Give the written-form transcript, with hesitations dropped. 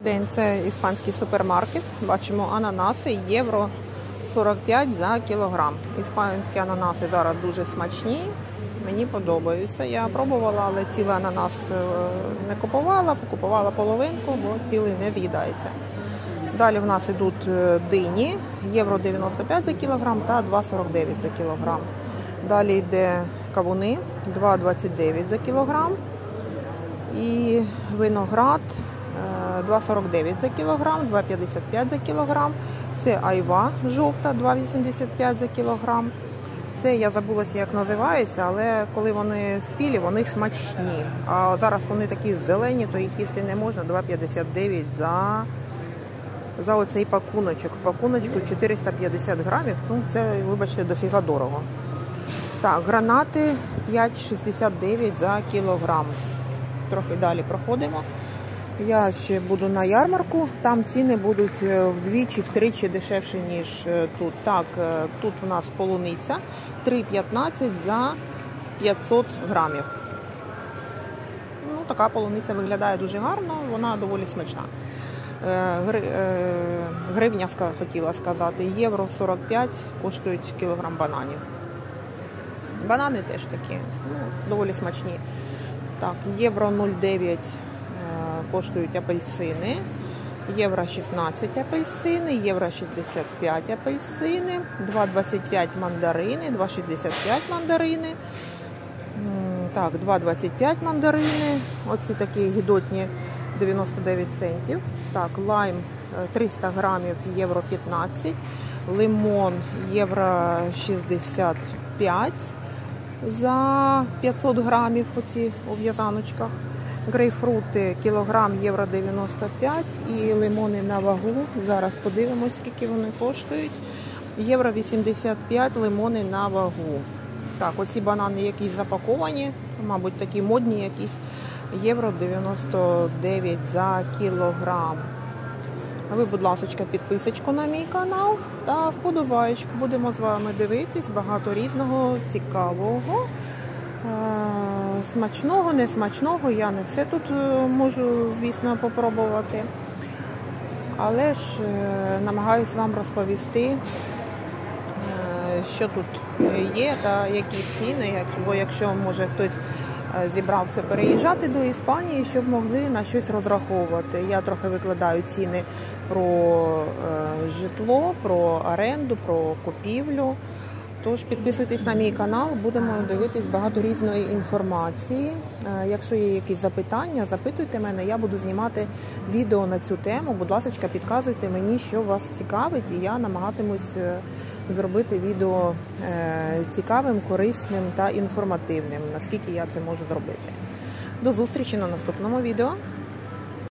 День, це іспанський супермаркет. Бачимо ананаси, євро 45 за кілограм. Іспанські ананаси зараз дуже смачні, мені подобаються. Я пробувала, але цілий ананас не купувала, купувала половинку, бо цілий не з'їдається. Далі в нас йдуть дині, євро 95 за кілограм та 2,49 за кілограм. Далі йде кавуни, 2,29 за кілограм. І виноград 2,49 за кілограм, 2,55 за кілограм. Це айва жовта, 2,85 за кілограм. Це я забулася, як називається, але коли вони спілі, вони смачні. А зараз вони такі зелені, то їх їсти не можна. 2,59 за оцей пакуночок. В пакуночку 450 грамів, це, вибачте, дофіга дорого. Так, гранати 5,69 за кілограм. Трохи далі проходимо. Я ще буду на ярмарку, там ціни будуть вдвічі-втричі дешевші, ніж тут. Так, тут у нас полуниця 3,15 за 500 грамів. Ну, така полуниця виглядає дуже гарно, вона доволі смачна. Гривня, хотіла сказати, євро 45 коштують кілограм бананів. Банани теж такі, доволі смачні. Так, євро 0,9 коштують апельсини, євро 16 апельсини, євро 65 апельсини, 2,25 мандарини, 2,65 мандарини, так, 2,25 мандарини, оці такі гідотні 99 центів, так, лайм 300 грамів, євро 15, лимон євро 65 за 500 грамів, оці у в'язаночках. Грейпфрути кілограм євро 95 і лимони на вагу. Зараз подивимось, скільки вони коштують. Євро 85 лимони на вагу. Так, оці банани якісь запаковані, мабуть, такі модні якісь. Євро 99 за кілограм. Ви, будь ласка, підписочку на мій канал та вподобаєчку. Будемо з вами дивитись багато різного цікавого. Смачного, несмачного, я не все тут можу, звісно, попробувати. Але ж намагаюсь вам розповісти, що тут є та які ціни, бо якщо, може, хтось зібрався переїжджати до Іспанії, щоб могли на щось розраховувати. Я трохи викладаю ціни про житло, про оренду, про купівлю. Тож підписуйтесь на мій канал, будемо дивитись багато різної інформації. Якщо є якісь запитання, запитуйте мене, я буду знімати відео на цю тему. Будь ласка, підказуйте мені, що вас цікавить, і я намагатимусь зробити відео цікавим, корисним та інформативним, наскільки я це можу зробити. До зустрічі на наступному відео.